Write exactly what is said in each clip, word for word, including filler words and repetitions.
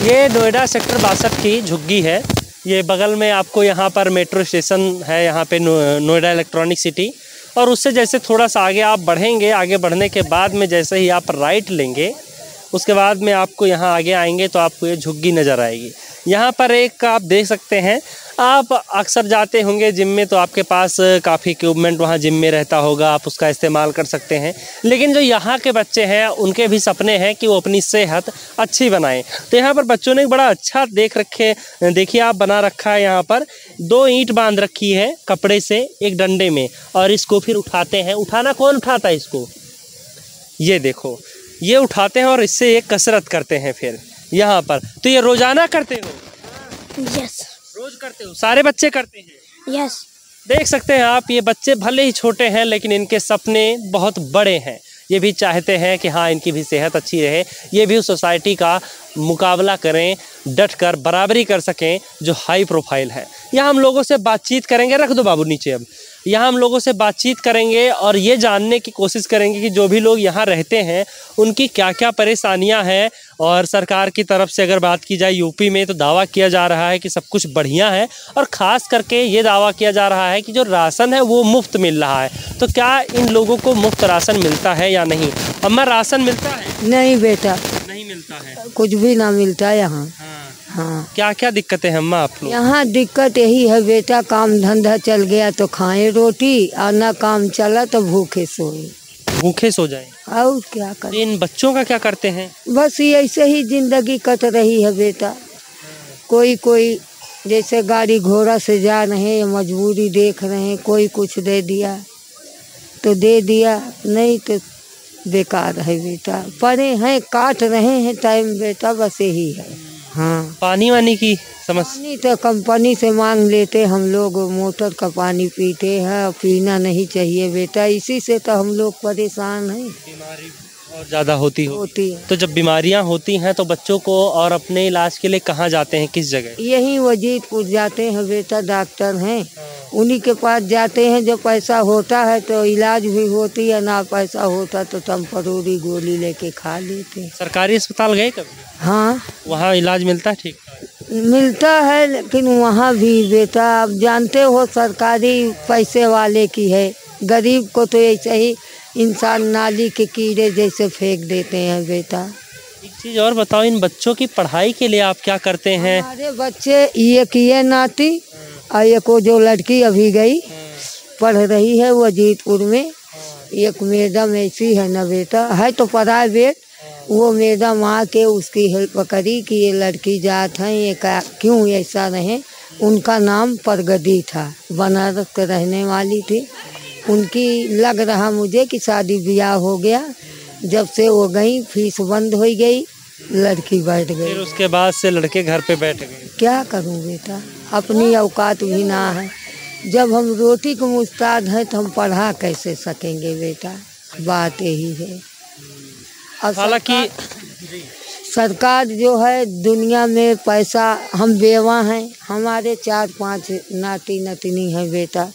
ये नोएडा सेक्टर बासठ की झुग्गी है। ये बगल में आपको यहाँ पर मेट्रो स्टेशन है, यहाँ पे नोएडा इलेक्ट्रॉनिक सिटी। और उससे जैसे थोड़ा सा आगे आप बढ़ेंगे, आगे बढ़ने के बाद में जैसे ही आप राइट लेंगे, उसके बाद में आपको यहाँ आगे आएंगे तो आपको ये झुग्गी नज़र आएगी। यहाँ पर एक आप देख सकते हैं, आप अक्सर जाते होंगे जिम में, तो आपके पास काफ़ी इक्विपमेंट वहाँ जिम में रहता होगा, आप उसका इस्तेमाल कर सकते हैं। लेकिन जो यहाँ के बच्चे हैं उनके भी सपने हैं कि वो अपनी सेहत अच्छी बनाएं। तो यहाँ पर बच्चों ने बड़ा अच्छा देख रखे देखिए आप बना रखा है। यहाँ पर दो ईंट बांध रखी है कपड़े से एक डंडे में, और इसको फिर उठाते हैं। उठाना कौन उठाता है इसको? ये देखो, ये उठाते हैं और इससे एक कसरत करते हैं फिर यहाँ पर। तो ये रोजाना करते हो? यस। रोज करते हो? सारे बच्चे करते हैं? यस। देख सकते हैं आप, ये बच्चे भले ही छोटे हैं लेकिन इनके सपने बहुत बड़े हैं। ये भी चाहते हैं कि हाँ, इनकी भी सेहत अच्छी रहे, ये भी उस सोसाइटी का मुकाबला करें, डट कर बराबरी कर सकें जो हाई प्रोफाइल है। यहाँ हम लोगों से बातचीत करेंगे। रख दो बाबू नीचे। अब यहाँ हम लोगों से बातचीत करेंगे और ये जानने की कोशिश करेंगे कि जो भी लोग यहाँ रहते हैं उनकी क्या क्या परेशानियाँ हैं। और सरकार की तरफ से अगर बात की जाए, यूपी में तो दावा किया जा रहा है कि सब कुछ बढ़िया है, और ख़ास करके ये दावा किया जा रहा है कि जो राशन है वो मुफ्त मिल रहा है। तो क्या इन लोगों को मुफ्त राशन मिलता है या नहीं? अम्मा, राशन मिलता है? नहीं बेटा, नहीं मिलता है, कुछ भी ना मिलता यहाँ। हाँ। हाँ, क्या क्या दिक्कतें हैं अम्मा आप लोग? यहाँ दिक्कत यही है बेटा, काम धंधा चल गया तो खाएं रोटी, और ना काम चला तो भूखे सोए। भूखे सो जाए? और क्या करें? इन बच्चों का क्या करते हैं? बस ये ऐसे ही जिंदगी कट रही है बेटा। कोई कोई जैसे गाड़ी घोड़ा से जा रहे हैं, मजबूरी देख रहे हैं, कोई कुछ दे दिया तो दे दिया, नहीं तो बेकार है बेटा। पड़े हैं, काट रहे हैं टाइम बेटा, बस यही है। हाँ, पानी वानी की समस्या? पानी तो कंपनी से मांग लेते हम लोग, मोटर का पानी पीते हैं, पीना नहीं चाहिए बेटा, इसी से तो हम लोग परेशान हैं। बीमारी और ज़्यादा होती हो होती है तो जब बीमारियां होती हैं तो बच्चों को और अपने इलाज के लिए कहाँ जाते हैं, किस जगह? यहीं वजीदपुर जाते हैं बेटा, डॉक्टर हैं, उन्हीं के पास जाते हैं। जो पैसा होता है तो इलाज भी होती है, ना पैसा होता तो टेम्पररी गोली लेके खा लेते हैं। सरकारी अस्पताल गए कभी? हाँ, वहाँ इलाज मिलता है ठीक? मिलता है, लेकिन वहाँ भी बेटा आप जानते हो सरकारी पैसे वाले की है, गरीब को तो ऐसे ही इंसान नाली के कीड़े जैसे फेंक देते हैं बेटा। एक चीज़ और बताओ, इन बच्चों की पढ़ाई के लिए आप क्या करते हैं? हमारे बच्चे ये किए नाती, और एक वो जो लड़की अभी गई पढ़ रही है वजीदपुर में, एक मैडम ऐसी है ना बेटा, है तो प्राइवेट, वो मैडम आके उसकी हेल्प करी कि ये लड़की जात है, ये क्यों ऐसा रहे। उनका नाम प्रगति था, बनारस के रहने वाली थी। उनकी लग रहा मुझे कि शादी ब्याह हो गया, जब से वो गई फीस बंद हो गई, लड़की बैठ गई। फिर उसके बाद से लड़के घर पे बैठ गए। क्या करूं बेटा, अपनी औकात भी ना है। जब हम रोटी को मुस्ताद हैं तो हम पढ़ा कैसे सकेंगे बेटा, बात यही है। अब हालांकि सरकार जो है दुनिया में पैसा, हम बेवा हैं, हमारे चार पांच नाती नतनी हैं बेटा,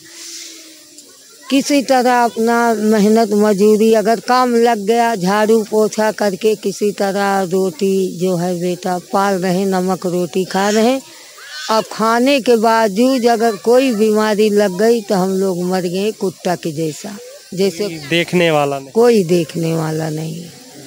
किसी तरह अपना मेहनत मजदूरी अगर काम लग गया, झाड़ू पोछा करके किसी तरह रोटी जो है बेटा पाल रहे, नमक रोटी खा रहे। अब खाने के बावजूद अगर कोई बीमारी लग गई तो हम लोग मर गए कुत्ता के जैसा, जैसे देखने वाला नहीं, कोई देखने वाला नहीं।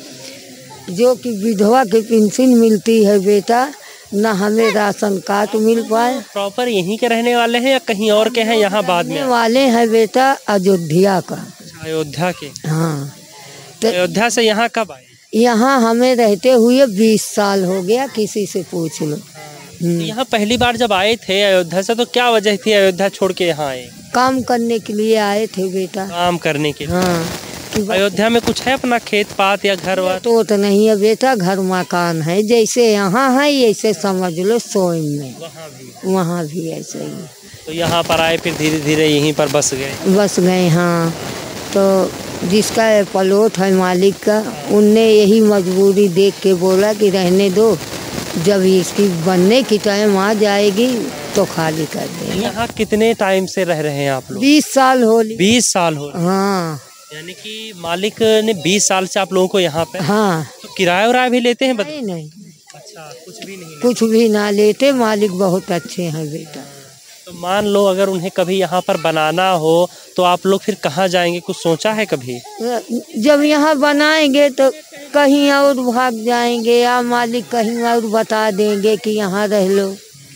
जो कि विधवा की पेंशन मिलती है बेटा, ना हमें राशन कार्ड मिल पाए। प्रॉपर यहीं के रहने वाले हैं या कहीं और के हैं? यहाँ बाद में वाले हैं बेटा अयोध्या का। अयोध्या के? हाँ, तो अयोध्या से यहाँ कब आए? यहाँ हमें रहते हुए बीस साल हो गया, किसी से पूछ लो। तो यहाँ पहली बार जब आए थे अयोध्या से, तो क्या वजह थी अयोध्या छोड़ के यहाँ आए? काम करने के लिए आए थे बेटा। काम करने के लिए? हाँ। अयोध्या में कुछ है अपना खेत पात या घर वर? तो, तो नहीं है बेटा, घर मकान है, जैसे यहाँ है ऐसे समझ लो सोइन में, वहाँ भी वहाँ भी ऐसे ही। तो यहाँ पर आए, फिर धीरे धीरे यहीं पर बस गए? बस गए हाँ। तो जिसका प्लॉट है मालिक का, उनने यही मजबूरी देख के बोला कि रहने दो, जब इसकी बनने की टाइम आ जाएगी तो खाली कर देंगे। यहाँ कितने टाइम से रह रहे हैं आप लोग? बीस साल हो ली। बीस साल हो? हाँ। यानी कि मालिक ने बीस साल से आप लोगों को यहाँ पे? हाँ। तो किराया उराया भी लेते हैं? नहीं नहीं, अच्छा, कुछ भी नहीं कुछ भी ना लेते, मालिक बहुत अच्छे हैं बेटा। तो मान लो अगर उन्हें कभी यहाँ पर बनाना हो तो आप लोग फिर कहाँ जाएंगे, कुछ सोचा है कभी? जब यहाँ बनाएंगे तो कहीं और भाग जाएंगे, या मालिक कहीं और बता देंगे कि यहाँ रह लो।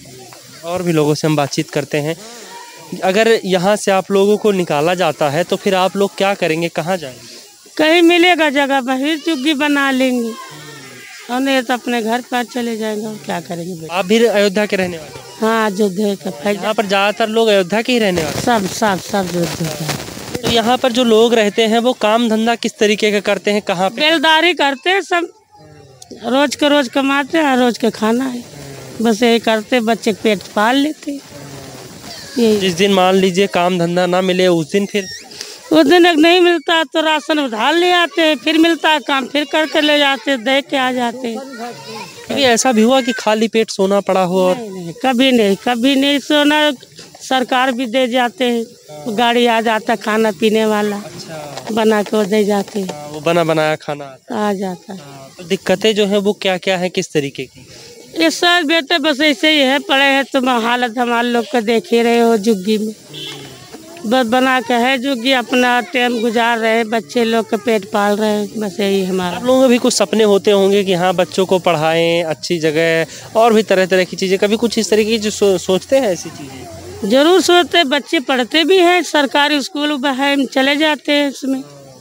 और भी लोगों से हम बातचीत करते हैं। अगर यहाँ से आप लोगों को निकाला जाता है तो फिर आप लोग क्या करेंगे, कहाँ जाएंगे? कहीं मिलेगा जगह वहीं झुग्गी बना लेंगे, और नहीं तो अपने घर पर चले जाएंगे। और क्या करेंगे बेटा? आप भी अयोध्या के रहने वाले हैं? हाँ, अयोध्या का फैजा यहाँ पर ज़्यादातर लोग अयोध्या के ही रहने वाले सब सब सब अयोध्या का। हैं। तो यहाँ पर जो लोग रहते हैं वो काम धंधा किस तरीके का करते हैं, कहाँ पे? बेलदारी करते हैं सब, रोज के रोज कमाते हैं, रोज के खाना है, बस यही करते, बच्चे के पेट पाल लेते यही। जिस दिन मान लीजिए काम धंधा ना मिले उस दिन फिर उस दिन एक नहीं मिलता तो राशन उधार ले आते हैं, फिर मिलता है काम फिर करके ले जाते, दे के आ जाते हैं। कभी ऐसा भी हुआ कि खाली पेट सोना पड़ा हो? और नहीं, नहीं, कभी नहीं, कभी नहीं सोना, सरकार भी दे जाते हैं, गाड़ी आ जाता खाना पीने वाला, बना के वो दे जाते हैं, वो बना बनाया खाना आता आ जाता है। है। तो दिक्कतें जो है वो क्या क्या है, किस तरीके की? ये सब बेटे बस ऐसे ही है, पड़े हैं, तुम हालत हमारे लोग का देख ही रहे हो, झुग्गी में बस बना के है झुग्गी, अपना टाइम गुजार रहे, बच्चे लोग का पेट पाल रहे हैं, बस यही हमारा। आप लोगों के भी कुछ सपने होते होंगे कि हाँ बच्चों को पढ़ाएं अच्छी जगह, और भी तरह तरह की चीज़ें, कभी कुछ इस तरीके की जो सो, सोचते हैं ऐसी चीज़ें? जरूर सोचते, बच्चे पढ़ते भी हैं, सरकारी स्कूल है, चले जाते हैं, उसमें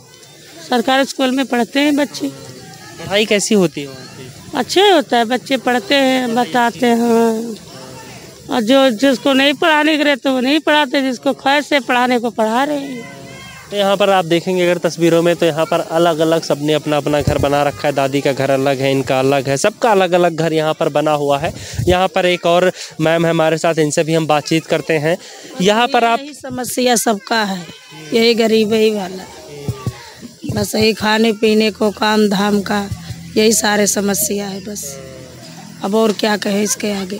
सरकारी स्कूल में पढ़ते हैं बच्चे। पढ़ाई कैसी होती है वहाँ पे? अच्छे होता है, बच्चे पढ़ते हैं, बताते हैं, और जो जिसको नहीं पढ़ाने के रहते वो नहीं पढ़ाते, जिसको ख्वाहिश से पढ़ाने को पढ़ा रहे हैं। तो यहाँ पर आप देखेंगे अगर तस्वीरों में तो यहाँ पर अलग अलग सबने अपना अपना घर बना रखा है। दादी का घर अलग है, इनका अलग है, सबका अलग अलग घर यहाँ पर बना हुआ है। यहाँ पर एक और मैम है हमारे साथ, इनसे भी हम बातचीत करते हैं। यहाँ पर आप यही समस्या सबका है, यही गरीबी वाला, बस यही खाने पीने को, काम धाम का, यही सारे समस्या है बस। अब और क्या कहे इसके आगे।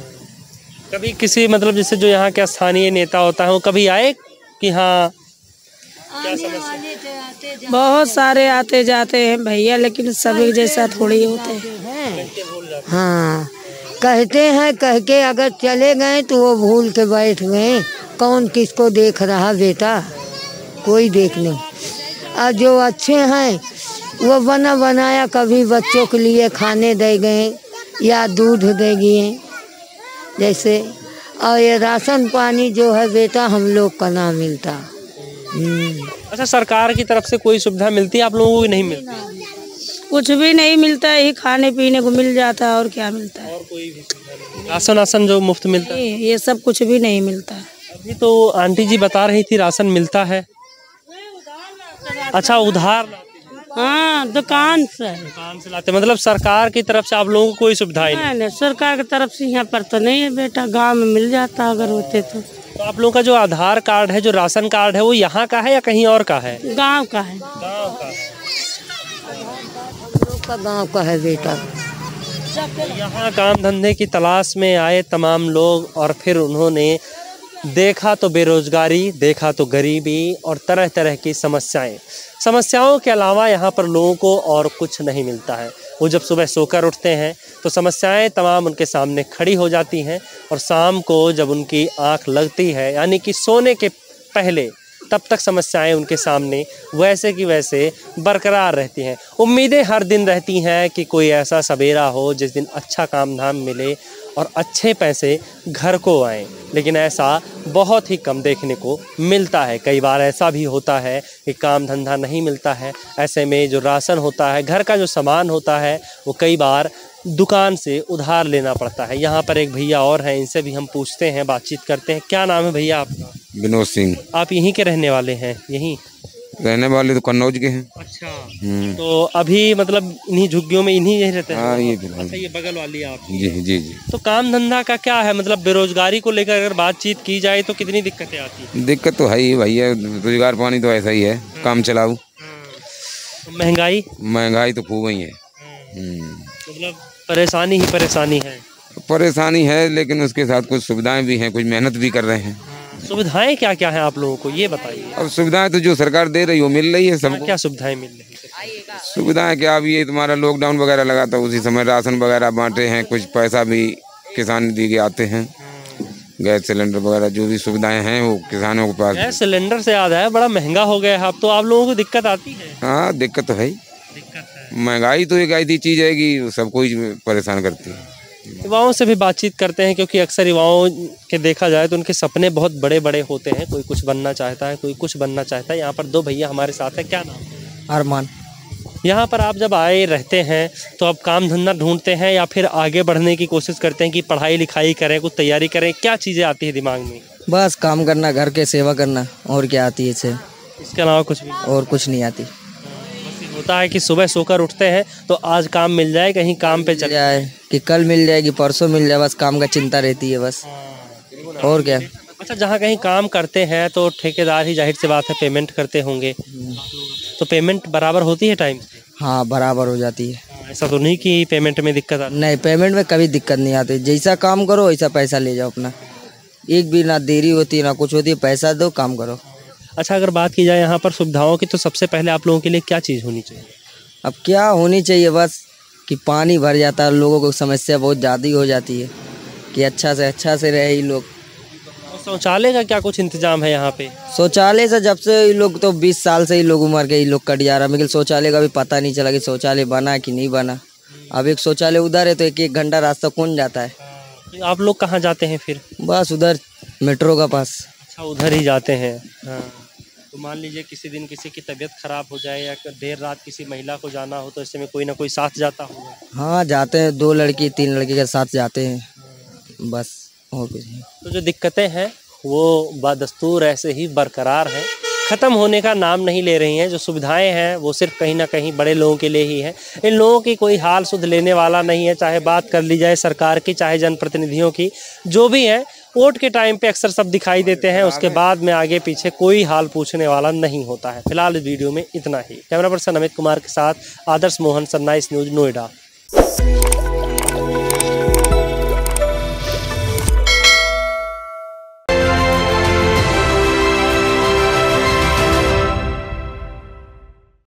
कभी किसी मतलब जैसे जो यहाँ के स्थानीय नेता होता है वो कभी आए कि हाँ क्या समस्या? बहुत सारे आते जाते हैं भैया, लेकिन सभी जैसा थोड़ी होते हैं। हाँ, कहते हैं, कह के अगर चले गए तो वो भूल के बैठ गए। कौन किसको देख रहा बेटा, कोई देख नहीं। और जो अच्छे हैं वो बना बनाया कभी बच्चों के लिए खाने दे गए या दूध दे गए जैसे। और ये राशन पानी जो है बेटा हम लोग का ना मिलता। अच्छा, सरकार की तरफ से कोई सुविधा मिलती है आप लोगों को? नहीं मिलती, कुछ भी नहीं मिलता, यही खाने पीने को मिल जाता है, और क्या मिलता है? और कोई भी सुविधा? राशन राशन जो मुफ्त मिलता है? ये सब कुछ भी नहीं मिलता। अभी तो आंटी जी बता रही थी राशन मिलता है। अच्छा, उधार? हाँ, दुकान से दुकान से लाते, मतलब सरकार की तरफ से आप लोगों को कोई सुविधा ही नहीं? नहीं, सरकार की तरफ से यहाँ पर तो नहीं है बेटा, गांव में मिल जाता अगर होते तो। तो आप लोगों का जो आधार कार्ड है, जो राशन कार्ड है, वो यहाँ का है या कहीं और का है? गांव का है। गाँव का है। हम लोग का गाँव का है बेटा। यहाँ काम धंधे की तलाश में आए तमाम लोग, और फिर उन्होंने देखा तो बेरोजगारी, देखा तो गरीबी और तरह तरह की समस्याएं। समस्याओं के अलावा यहाँ पर लोगों को और कुछ नहीं मिलता है। वो जब सुबह सोकर उठते हैं तो समस्याएं तमाम उनके सामने खड़ी हो जाती हैं, और शाम को जब उनकी आंख लगती है, यानी कि सोने के पहले, तब तक समस्याएं उनके सामने वैसे की वैसे बरकरार रहती हैं। उम्मीदें हर दिन रहती हैं कि कोई ऐसा सवेरा हो जिस दिन अच्छा काम धाम मिले और अच्छे पैसे घर को आएं, लेकिन ऐसा बहुत ही कम देखने को मिलता है। कई बार ऐसा भी होता है कि काम धंधा नहीं मिलता है, ऐसे में जो राशन होता है, घर का जो सामान होता है, वो कई बार दुकान से उधार लेना पड़ता है। यहाँ पर एक भैया और हैं, इनसे भी हम पूछते हैं, बातचीत करते हैं। क्या नाम है भैया आपका? विनोद सिंह। आप यहीं के रहने वाले हैं? यहीं रहने वाले तो कन्नौज के हैं। अच्छा, हम्म। तो अभी मतलब इन्हीं झुग्गियों में इन्हीं यहीं रहते हैं? हाँ, ये अच्छा, ये बगल वाली आप? जी जी जी। तो काम धंधा का क्या है, मतलब बेरोजगारी को लेकर अगर बातचीत की जाए तो कितनी दिक्कतें आती हैं? दिक्कत तो है ही भैया, रोजगार पानी तो ऐसा ही है, काम चलाओ। महंगाई? महंगाई तो खूब ही है। मतलब परेशानी ही परेशानी है। परेशानी है, लेकिन उसके साथ कुछ सुविधाएं भी हैं, कुछ मेहनत भी कर रहे हैं। सुविधाएं क्या क्या हैं आप लोगों को ये बताइए। अब सुविधाएं तो जो सरकार दे रही है वो मिल रही है सबको। क्या सुविधाएं मिल रही हैं? सुविधाएं क्या, अभी ये तुम्हारा लॉकडाउन वगैरह लगा था उसी समय राशन वगैरह बांटे हैं, कुछ पैसा भी किसान दी के आते हैं, गैस सिलेंडर वगैरह जो भी सुविधाएं हैं वो किसानों के पास। गैस सिलेंडर से याद है बड़ा महंगा हो गया है अब तो, आप लोगों को दिक्कत आती है? हाँ दिक्कत तो है, दिक्कत है। महंगाई तो एक ऐसी चीज़ है कि सबको ही परेशान करती है। युवाओं से भी बातचीत करते हैं क्योंकि अक्सर युवाओं के देखा जाए तो उनके सपने बहुत बड़े बड़े होते हैं, कोई कुछ बनना चाहता है, कोई कुछ बनना चाहता है। यहाँ पर दो भैया हमारे साथ है, क्या नाम है? अरमान। यहाँ पर आप जब आए रहते हैं तो आप काम धंधा ढूंढते हैं या फिर आगे बढ़ने की कोशिश करते हैं कि पढ़ाई लिखाई करें, कुछ तैयारी करें, क्या चीज़ें आती है दिमाग में? बस काम करना, घर के सेवा करना, और क्या आती है इसे? इसके अलावा कुछ भी और कुछ नहीं आती। होता है कि सुबह सोकर उठते हैं तो आज काम मिल जाए, कहीं काम पे चले जाए कि कल मिल जाएगी, परसों मिल जाए, बस काम का चिंता रहती है बस, और क्या। अच्छा, जहाँ कहीं काम करते हैं तो ठेकेदार ही जाहिर सी बात है पेमेंट करते होंगे, तो पेमेंट बराबर होती है टाइम से? हाँ बराबर हो जाती है। ऐसा तो नहीं कि पेमेंट में दिक्कत आती? नहीं, पेमेंट में कभी दिक्कत नहीं आती, जैसा काम करो वैसा पैसा ले जाओ अपना, एक भी ना देरी होती है ना कुछ होती है, पैसा दो काम करो। अच्छा, अगर बात की जाए यहाँ पर सुविधाओं की तो सबसे पहले आप लोगों के लिए क्या चीज़ होनी चाहिए? अब क्या होनी चाहिए, बस कि पानी भर जाता है, लोगों को समस्या बहुत ज़्यादा हो जाती है कि अच्छा से अच्छा से रहे ये लोग। शौचालय का क्या कुछ इंतजाम है यहाँ पे? शौचालय से जब से ये लोग तो बीस साल से ही लोग उम्र के ये लोग कट जा रहा है, लेकिन शौचालय का भी पता नहीं चला कि शौचालय बना कि नहीं बना। अब एक शौचालय उधर है तो एक एक घंटा रास्ता कौन जाता है? तो आप लोग कहाँ जाते हैं फिर? बस उधर मेट्रो का पास। अच्छा, उधर ही जाते हैं। हाँ, तो मान लीजिए किसी दिन किसी की तबीयत खराब हो जाए या देर रात किसी महिला को जाना हो तो ऐसे में कोई ना कोई साथ जाता होगा? हाँ जाते हैं, दो लड़की तीन लड़के के साथ जाते हैं, बस और कुछ नहीं। तो जो दिक्कतें हैं वो बदस्तूर ऐसे ही बरकरार हैं, ख़त्म होने का नाम नहीं ले रही हैं। जो सुविधाएं हैं वो सिर्फ कहीं ना कहीं बड़े लोगों के लिए ही है, इन लोगों की कोई हाल सुध लेने वाला नहीं है। चाहे बात कर ली जाए सरकार की, चाहे जनप्रतिनिधियों की, जो भी है वोट के टाइम पे अक्सर सब दिखाई देते हैं, उसके बाद में आगे पीछे कोई हाल पूछने वाला नहीं होता है। फिलहाल इस वीडियो में इतना ही। कैमरा पर्सन अमित कुमार के साथ आदर्श मोहन, सनराइज न्यूज़, नोएडा।